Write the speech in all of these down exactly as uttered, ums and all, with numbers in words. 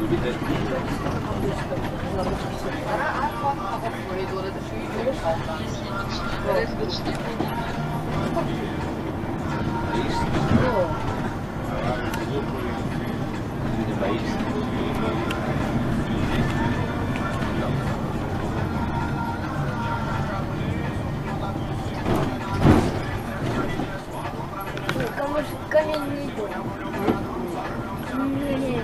Каменный дом. Нет.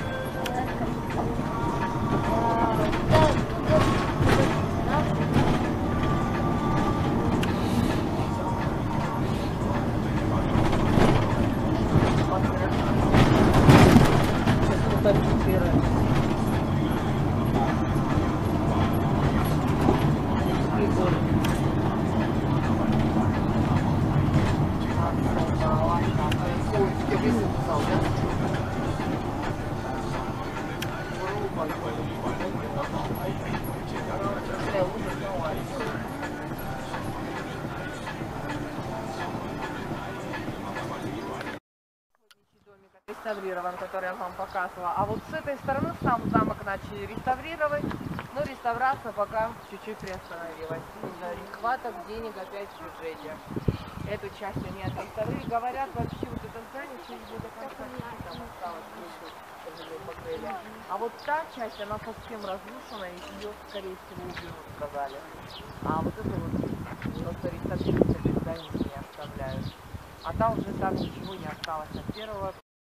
Реставрирован, который я вам показывала. А вот с этой стороны сам замок начали реставрировать, но реставрация пока чуть-чуть приостановилась. Из-за нехваток денег опять в бюджете. Эту часть они отреставрировали. Говорят, вообще вот это здание через до конца там осталось покрыли. А вот та часть, она совсем разрушена, и ее, скорее всего, уберут, сказали. А вот это вот просто реставрируется, без здания не оставляют. А там уже там ничего не осталось от первого.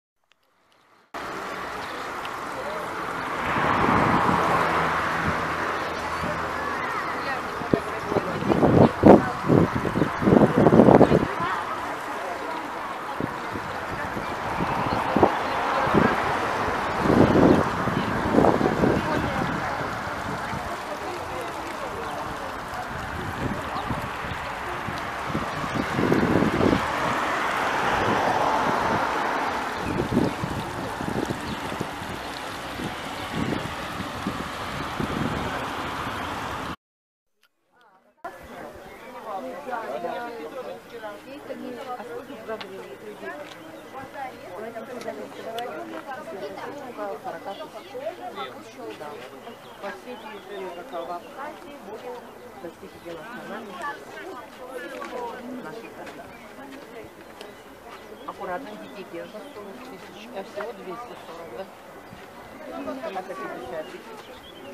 По всей территории в Абхазии будет достичь национальности нашей страны. Аккуратно, детей держат сорок тысяч, а всего двести сорок, да? А это пятьдесят тысяч.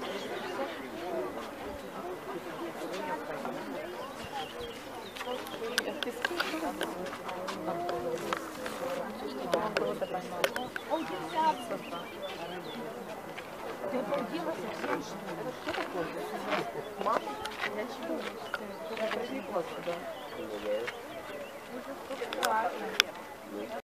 Ты обалдела совсем, что ли? Это что такое? Мама? Для чего? Это приклад сюда.